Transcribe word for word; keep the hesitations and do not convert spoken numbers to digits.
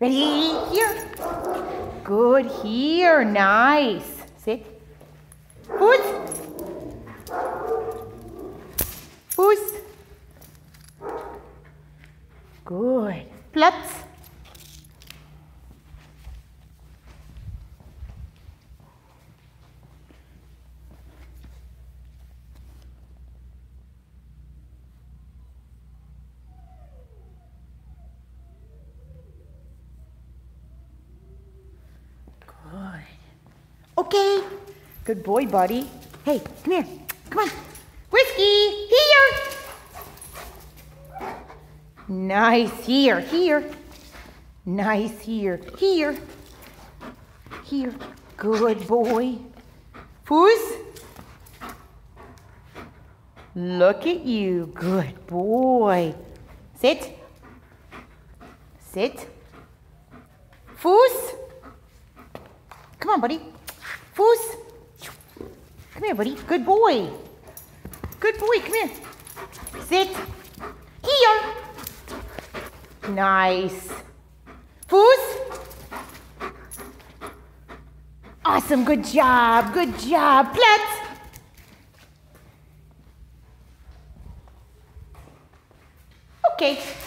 Ready? Here. Good. Here. Nice. Sit. Foot. Fuß. Good. Platz. Good. Okay. Good boy, buddy. Hey, come here. Come on. Whiskey, here. Nice. Here, here. Nice. Here, here. Here. Good boy. Fuß. Look at you. Good boy. Sit. Sit. Fuß. Come on, buddy. Fuß. Come here, buddy. Good boy. Good boy. Come here. Sit. Here. Nice. Fuß. Awesome. Good job. Good job. Platz. Okay.